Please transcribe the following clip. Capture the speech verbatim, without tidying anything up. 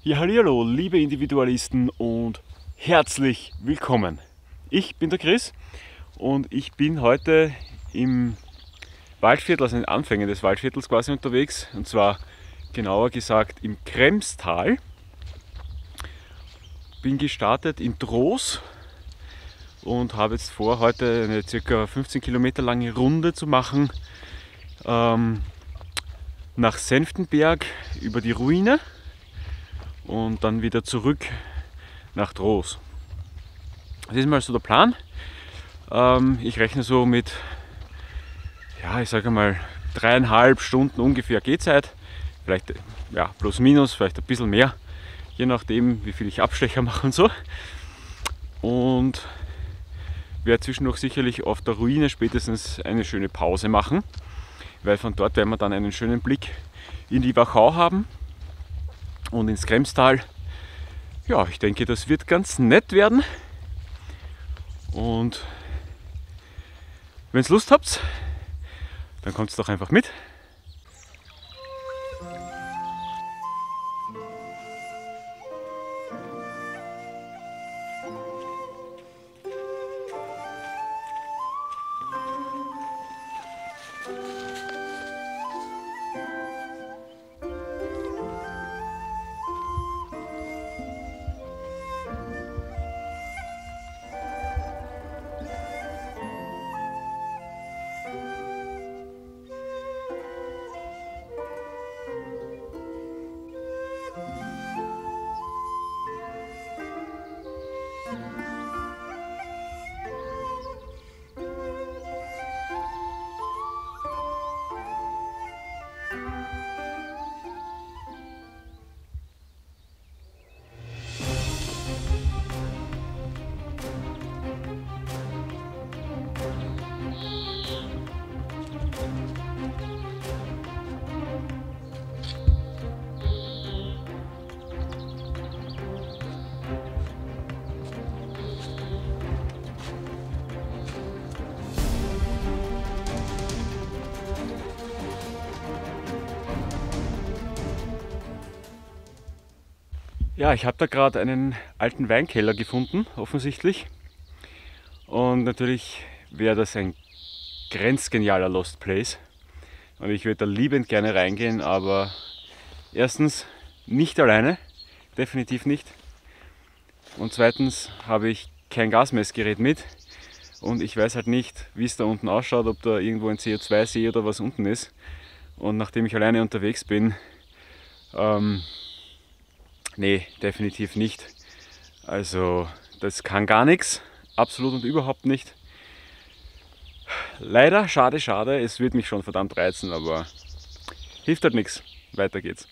Ja, hallihallo, liebe Individualisten und herzlich willkommen. Ich bin der Chris und ich bin heute im Waldviertel, also in den Anfängen des Waldviertels quasi unterwegs, und zwar genauer gesagt im Kremstal. Bin gestartet in Troos und habe jetzt vor, heute eine ca. fünfzehn Kilometer lange Runde zu machen, ähm, nach Senftenberg über die Ruine und dann wieder zurück nach Troos. Das ist mal so der Plan. Ähm, ich rechne so mit, ja, ich sage mal, dreieinhalb Stunden ungefähr Gehzeit. Vielleicht ja, plus minus, vielleicht ein bisschen mehr, je nachdem, wie viel ich Abstecher mache und so. Und werde zwischendurch sicherlich auf der Ruine spätestens eine schöne Pause machen, weil von dort werden wir dann einen schönen Blick in die Wachau haben und ins Kremstal. Ja, ich denke, das wird ganz nett werden. Und wenn ihr Lust habt, dann kommt doch einfach mit. Ja, ich habe da gerade einen alten Weinkeller gefunden, offensichtlich. Und natürlich wäre das ein grenzgenialer Lost Place. Und ich würde da liebend gerne reingehen, aber erstens nicht alleine, definitiv nicht. Und zweitens habe ich kein Gasmessgerät mit. Und ich weiß halt nicht, wie es da unten ausschaut, ob da irgendwo ein C O zwei See oder was unten ist. Und nachdem ich alleine unterwegs bin, ähm, nee, definitiv nicht. Also das kann gar nichts, absolut und überhaupt nicht. Leider, schade, schade, es wird mich schon verdammt reizen, aber hilft halt nichts. Weiter geht's.